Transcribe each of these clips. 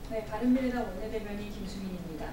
네, 바른미래당 원내대변인 김수민입니다.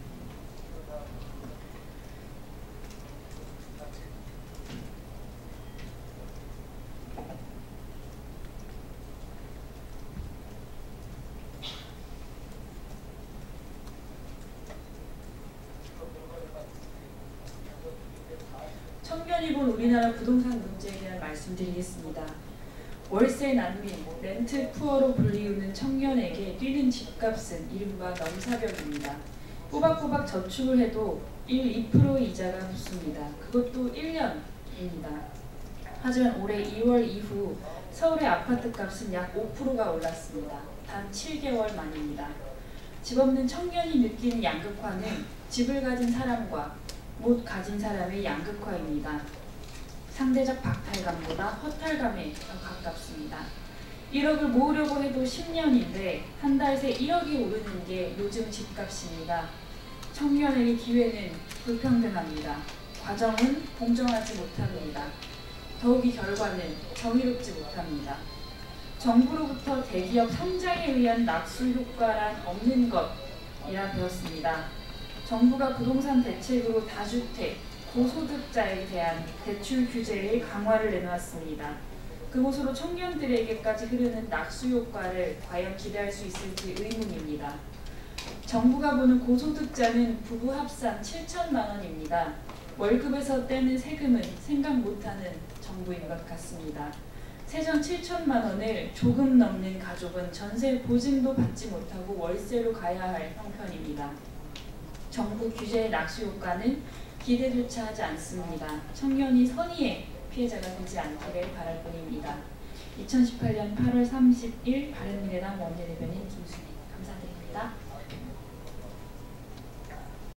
청년이 본 우리나라 부동산 문제에 대한 말씀드리겠습니다. 월세 난민, 렌트 푸어로 불리우는 청년에게 뛰는 집값은 이른바 넘사벽입니다. 꼬박꼬박 저축을 해도 2% 이자가 붙습니다. 그것도 1년입니다. 하지만 올해 2월 이후 서울의 아파트값은 약 5%가 올랐습니다. 단 7개월 만입니다. 집 없는 청년이 느끼는 양극화는 집을 가진 사람과 못 가진 사람의 양극화입니다. 상대적 박탈감보다 허탈감에 더 가깝습니다. 1억을 모으려고 해도 10년인데 한 달 새 1억이 오르는 게 요즘 집값입니다. 청년에게 기회는 불평등합니다. 과정은 공정하지 못합니다. 더욱이 결과는 정의롭지 못합니다. 정부로부터 대기업 성장에 의한 낙수 효과란 없는 것이라 배웠습니다. 정부가 부동산 대책으로 다주택, 고소득자에 대한 대출 규제의 강화를 내놓았습니다. 그곳으로 청년들에게까지 흐르는 낙수 효과를 과연 기대할 수 있을지 의문입니다. 정부가 보는 고소득자는 부부 합산 7천만 원입니다. 월급에서 떼는 세금은 생각 못하는 정부인 것 같습니다. 세전 7천만 원을 조금 넘는 가족은 전세 보증도 받지 못하고 월세로 가야 할 형편입니다. 정부 규제의 낙수 효과는 기대조차 하지 않습니다. 청년이 선의의 피해자가 되지 않기를 바랄 뿐입니다. 2018년 8월 30일 바른미래당 원내대변인 김수민 감사드립니다.